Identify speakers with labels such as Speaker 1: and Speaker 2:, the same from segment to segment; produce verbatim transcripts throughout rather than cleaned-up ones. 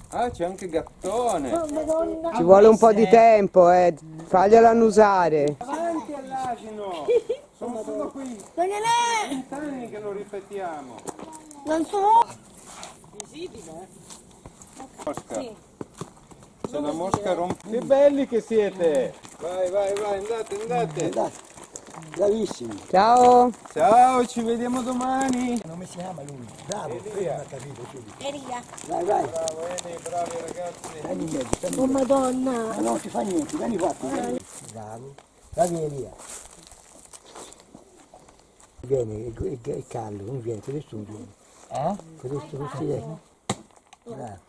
Speaker 1: Ah, c'è anche Gattone.
Speaker 2: Oh, ci vuole un po' di tempo, eh. Faglielo annusare.
Speaker 1: Avanti all'asino. Sono solo qui vent'anni che lo ripetiamo.
Speaker 3: Non sono
Speaker 4: visibile?
Speaker 1: Mosca.
Speaker 3: Sì.
Speaker 1: C'è la mosca rompe.
Speaker 5: Che belli che siete!
Speaker 1: Vai, vai, vai, andate, andate.
Speaker 6: Andate. Bravissimi.
Speaker 2: Ciao.
Speaker 1: Ciao, ci vediamo domani.
Speaker 6: Come si chiama lui? Bravo, Elia. Ha capito subito.
Speaker 3: Elia.
Speaker 6: Vai, vai.
Speaker 1: Bravo, Eni, bravi ragazzi.
Speaker 6: Vieni in mezzo, vieni
Speaker 3: Oh
Speaker 6: in mezzo.
Speaker 3: madonna.
Speaker 6: Ma non ti fa niente, vieni qua. Vieni. Bravo. Bravi Elia. Vieni, il, il Carlo, non viene, questo non viene. Eh? Questo non si viene. Bravo.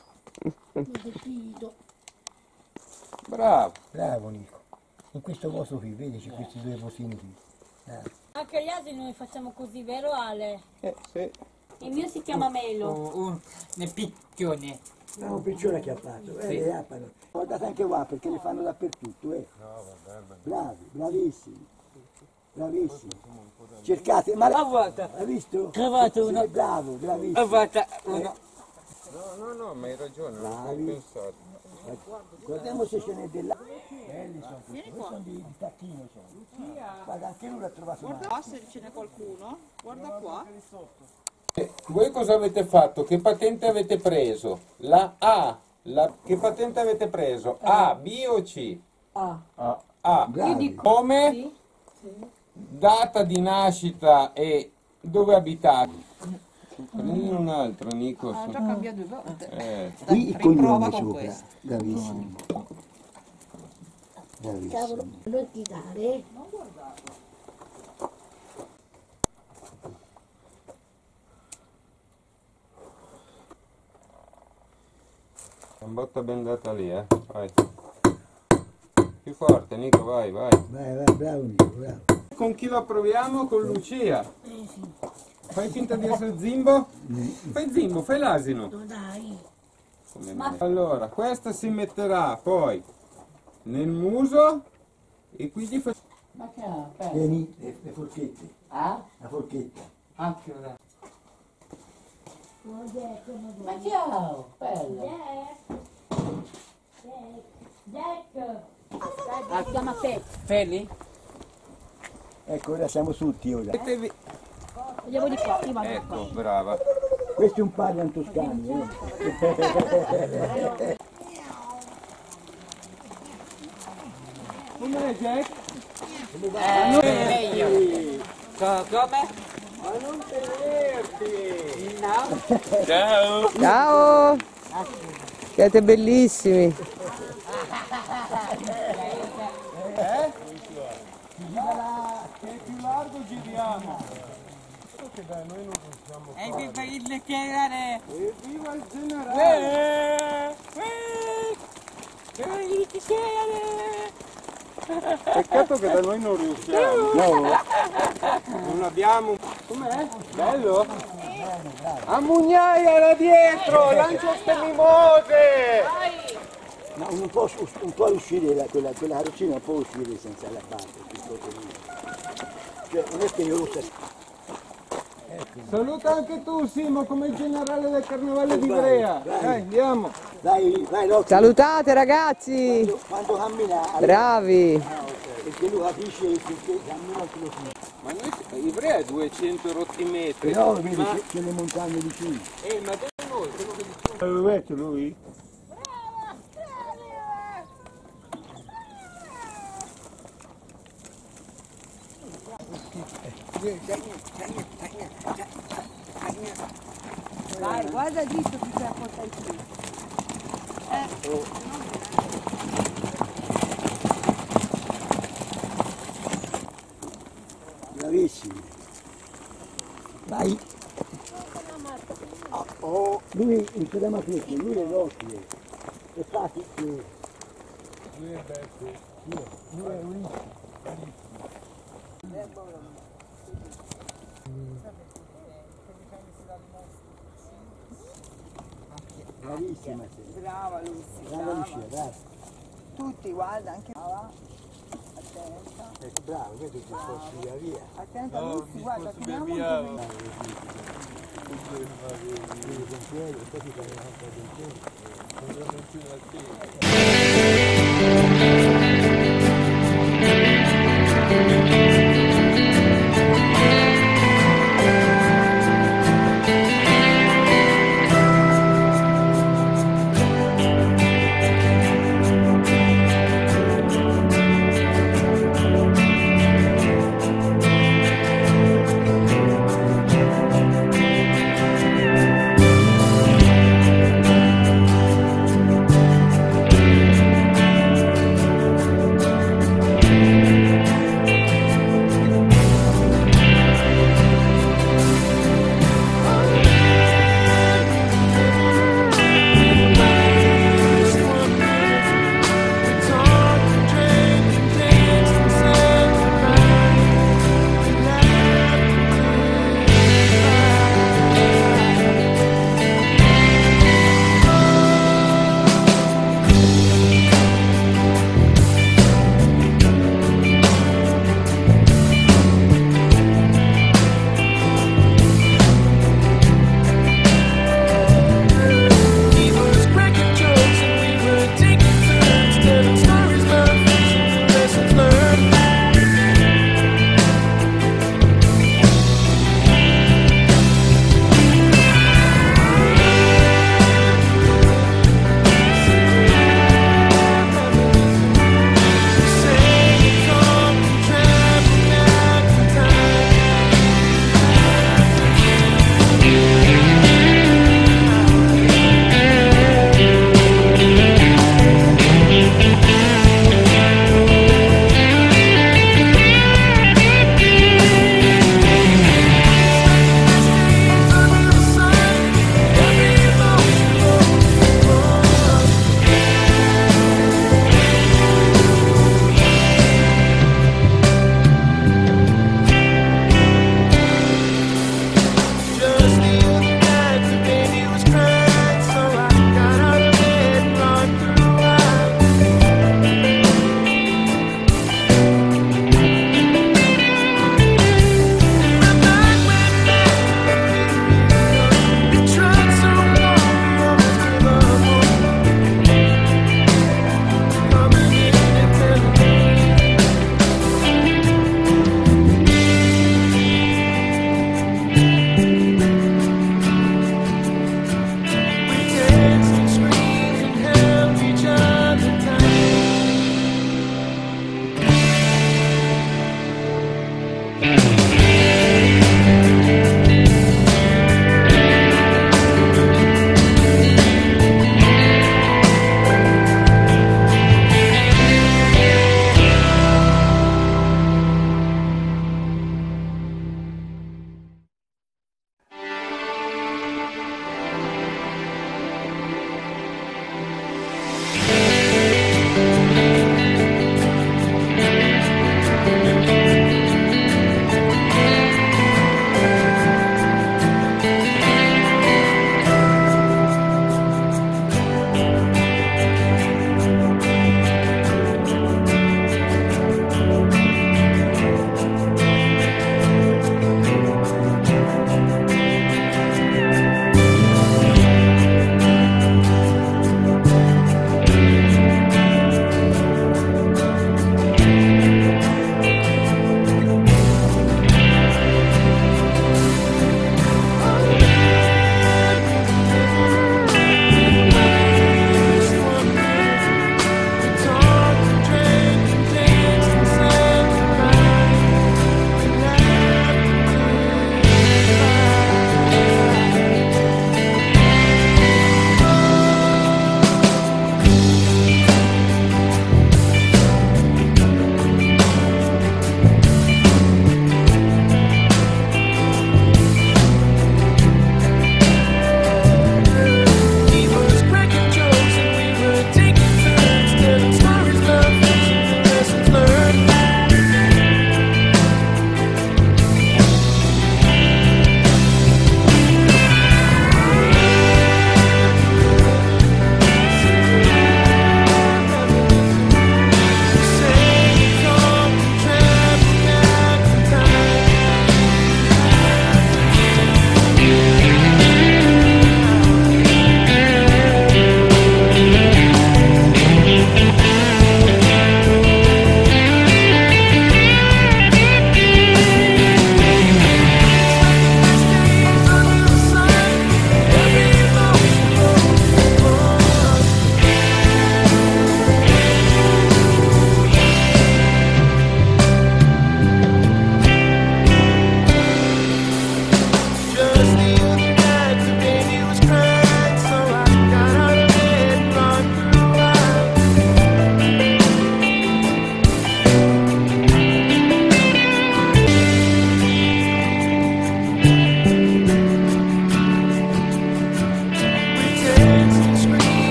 Speaker 1: Bravo.
Speaker 6: Bravo Nico. In questo posto qui, vedi c'è questi due posini qui. Bravo.
Speaker 3: Anche gli asini noi facciamo così, vero Ale?
Speaker 1: Eh, sì.
Speaker 3: Il mio si chiama Melo.
Speaker 4: Un, un, un picchione.
Speaker 6: È un piccione che ha fatto, eh, le appano. Guardate anche qua perché le fanno dappertutto, eh. Bravi, bravissimi. Bravissimi. Cercate, ma
Speaker 4: Ah,
Speaker 6: hai visto?
Speaker 4: Trovato uno.
Speaker 6: Sì, bravo, bravissimo.
Speaker 4: Guarda, uno.
Speaker 1: No, no, no, ma hai ragione, non ho
Speaker 6: Bravi.
Speaker 1: pensato.
Speaker 6: Guardiamo se ce n'è della. Belli sono questi, questi sono di, di tacchino sono. Guarda, anche lui l'ha trovato.
Speaker 7: Guarda qua se ce n'è qualcuno, guarda qua.
Speaker 1: Eh, Voi cosa avete fatto? Che patente avete preso? La A. La... Che patente avete preso? A, B o C?
Speaker 4: A.
Speaker 1: A. A.
Speaker 6: Bravi.
Speaker 1: Come? Data di nascita e dove abitate? Prendi un altro, Nico.
Speaker 7: Ha già cambiato due volte.
Speaker 1: Eh.
Speaker 6: Qui il
Speaker 7: Riprova
Speaker 6: cognome
Speaker 7: con
Speaker 6: sopra.
Speaker 7: questo.
Speaker 6: Bravissimi.
Speaker 3: Cavolo,
Speaker 6: Bravissimi.
Speaker 3: non ti dare.
Speaker 1: Una botta bendata lì, eh. Vai. Più forte, Nico, vai, vai.
Speaker 6: Vai, vai, bravo Nico, bravo.
Speaker 1: Con chi lo proviamo? Con Lucia. Fai finta di essere Zimbo? Fai Zimbo, fai l'asino.
Speaker 3: No dai.
Speaker 1: Come me. Allora, questa si metterà poi nel muso e quindi fa...
Speaker 4: Ma che ha? Bello.
Speaker 6: Vieni, le, le forchette.
Speaker 4: Ah?
Speaker 6: La forchetta.
Speaker 4: Anche una.
Speaker 3: No, Jack, no,
Speaker 4: Ma ciao, bello.
Speaker 3: Jack. Jack. Ah, si chiama Fe.
Speaker 4: Feli?
Speaker 6: Ecco, ora siamo tutti ora.
Speaker 1: Mettevi-
Speaker 3: Andiamo di qua, io vado di qua.
Speaker 1: Ecco, brava.
Speaker 6: Questo è un padre toscani, eh.
Speaker 1: Com'è Jack?
Speaker 4: Eh, meglio. Co- come?
Speaker 1: Ma non tenerti!
Speaker 4: No?
Speaker 1: Ciao!
Speaker 2: Ciao. Siete bellissimi.
Speaker 1: Eh? Che è più largo giriamo.
Speaker 4: E viva il chiedere.
Speaker 1: Evviva il generale!
Speaker 4: Il chiedere.
Speaker 1: Peccato che da noi non riusciamo.
Speaker 6: No,
Speaker 1: Non abbiamo... Com'è? Bello? A Mugnaia là dietro! Lancia ste mimose!
Speaker 6: ma non può, non può uscire la, quella, quella carrozzina non può uscire senza la parte. Cioè, non è che io lo so.
Speaker 1: Saluta anche tu Simo come il generale del carnevale di Ivrea.
Speaker 6: vai.
Speaker 1: Dai, andiamo.
Speaker 6: Vai, vai Rocco.
Speaker 2: Salutate ragazzi.
Speaker 6: Quando, quando cammina,
Speaker 2: Bravi.
Speaker 6: perché lui capisce che cammina anche lo si.
Speaker 1: Ma noi Ivrea è duecento rotti metri.
Speaker 6: Però vedi
Speaker 1: Ma,
Speaker 6: c'è, c'è le montagne vicine.
Speaker 1: eh, ma dove noi? Quello che diciamo.
Speaker 6: L'avevo detto lui?
Speaker 7: Vai, guarda dritto che ti porta il qui.
Speaker 6: Bravissimi. Vai. Oh, oh, lui il problema è questo, lui è l'ospite. È facile. Lui è bello. Lui è unissimo. Bravissima sei.
Speaker 7: Brava Lucy,
Speaker 6: Brava
Speaker 7: brava.
Speaker 6: Lucia, brava.
Speaker 7: Tutti, guarda, anche brava. Attenta.
Speaker 6: Ecco, bravo, vedo che posso via via.
Speaker 7: Attenta Lucy, guarda, finiamo un po'.
Speaker 6: Vedi con piedi, poi ti fai una cosa del tempo.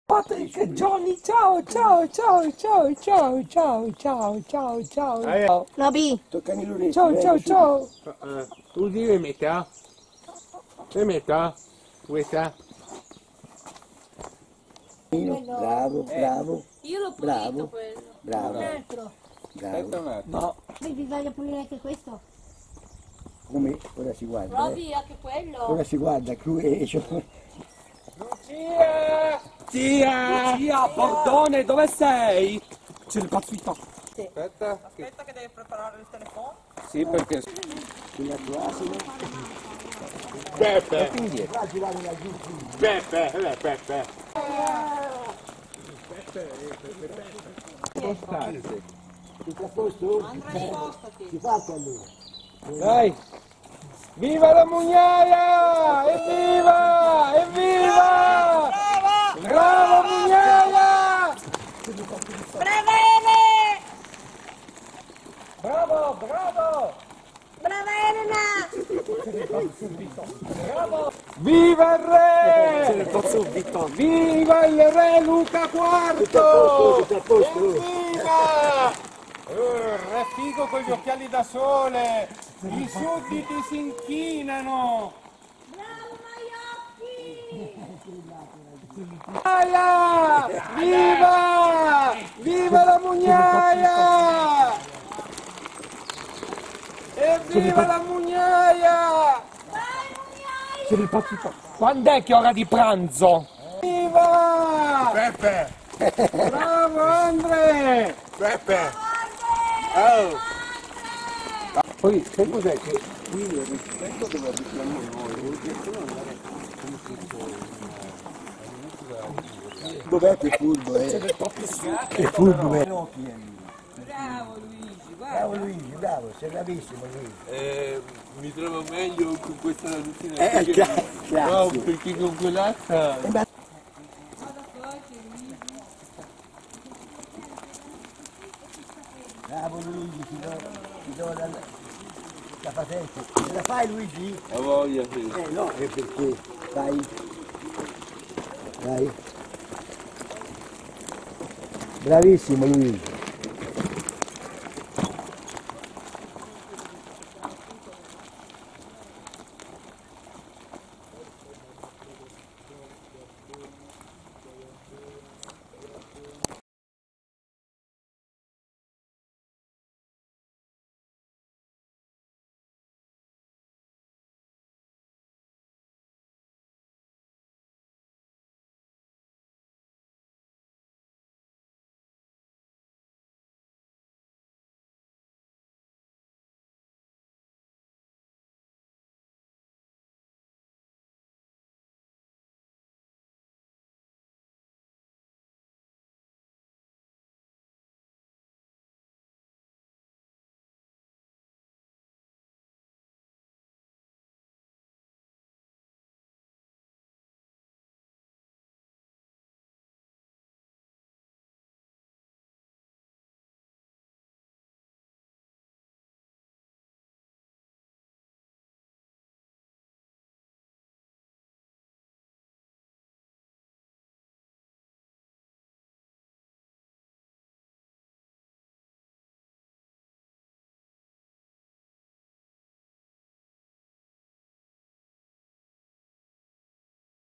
Speaker 5: Patrick, Johnny, ciao, ciao, ciao, ciao, ciao, ciao, ciao, ciao, ciao, ciao.
Speaker 3: Roby,
Speaker 6: Toccami l'orecchio.
Speaker 5: Ciao,
Speaker 6: eh,
Speaker 5: ciao,
Speaker 6: su.
Speaker 5: ciao.
Speaker 8: Uh, tu di le metà? Le metà? Questa?
Speaker 6: Bravo, bravo,
Speaker 3: io l'ho
Speaker 6: Bravo.
Speaker 3: pulito quello.
Speaker 6: bravo,
Speaker 3: Un altro.
Speaker 6: bravo.
Speaker 5: No,
Speaker 3: Quindi voglio pulire anche questo.
Speaker 6: Come? Ora si guarda. eh.
Speaker 3: Roby, anche quello.
Speaker 6: Ora si guarda, cruecio.
Speaker 8: Lucia!
Speaker 5: Zia, zia, Bordone, dove sei? C'è il pazzito.
Speaker 1: Aspetta.
Speaker 4: Aspetta che deve preparare il telefono.
Speaker 1: Sì, perché...
Speaker 6: Sulla tua asino.
Speaker 8: Peppe!
Speaker 6: Va a girare laggiù.
Speaker 8: Peppe! Eh, Peppe!
Speaker 6: Tutto a posto?
Speaker 4: Andrea, spostati.
Speaker 6: Si fatta allora.
Speaker 1: Dai! Viva la mugnaia! Evviva! Evviva! Bravo mugnaia!
Speaker 3: Brava
Speaker 1: Bravo, bravo!
Speaker 3: Brava Elena!
Speaker 1: Viva il re!
Speaker 5: Il pazzito.
Speaker 1: Viva il re Luca quarto!
Speaker 6: Tutto a posto.
Speaker 1: Evviva! Eh, re figo con gli occhiali da sole! I sudditi si inchinano!
Speaker 3: Bravo Maiocchi!
Speaker 1: Mugnaia! Viva! Viva la mugnaia! Evviva la mugnaia!
Speaker 5: C'è il pazzito. Quando è che è ora di pranzo?
Speaker 1: Viva!
Speaker 8: Peppe!
Speaker 1: Bravo Andre!
Speaker 8: Peppe! Oh!
Speaker 1: Poi sai cos'è che
Speaker 6: Dov'è che furbo, eh? Che furbo, eh?
Speaker 4: Bravo Luigi, guarda.
Speaker 6: Bravo Luigi, bravo, sei bravissimo Luigi.
Speaker 8: Eh, mi trovo meglio con questa lucina.
Speaker 6: Eh,
Speaker 8: perché-
Speaker 6: gra-
Speaker 8: No,
Speaker 6: grazie.
Speaker 8: perché con quell'altra...
Speaker 6: Bravo Luigi, ti do, ti do la, la patente. Ce la fai Luigi?
Speaker 8: La voglia, sì.
Speaker 6: Eh no, è perché fai. Dai. Bravissimo Luigi.